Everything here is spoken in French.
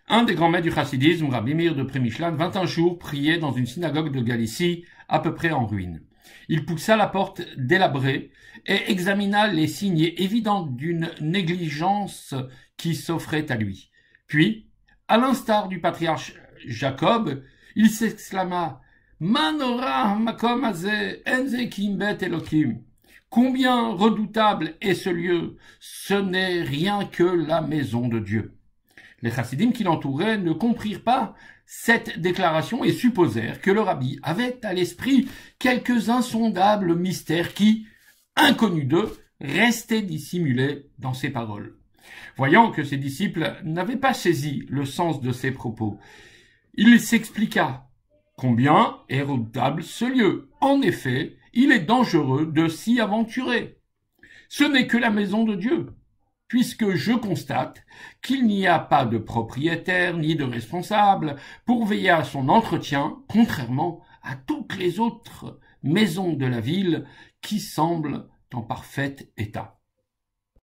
Un des grands maîtres du chassidisme, Rabbi Meir de Prémichlan, vint un jour prier dans une synagogue de Galicie, à peu près en ruine. Il poussa la porte délabrée et examina les signes évidents d'une négligence qui s'offrait à lui. Puis, à l'instar du patriarche Jacob, il s'exclama « Manora makom hazeh, enze kimbet Elokim » Combien redoutable est ce lieu, ce n'est rien que la maison de Dieu. Les chassidim qui l'entouraient ne comprirent pas cette déclaration et supposèrent que le rabbi avait à l'esprit quelques insondables mystères qui, inconnus d'eux, restaient dissimulés dans ses paroles. Voyant que ses disciples n'avaient pas saisi le sens de ses propos, il s'expliqua. Combien est redoutable ce lieu? En effet, il est dangereux de s'y aventurer. Ce n'est que la maison de Dieu, puisque je constate qu'il n'y a pas de propriétaire ni de responsable pour veiller à son entretien, contrairement à toutes les autres maisons de la ville qui semblent en parfait état.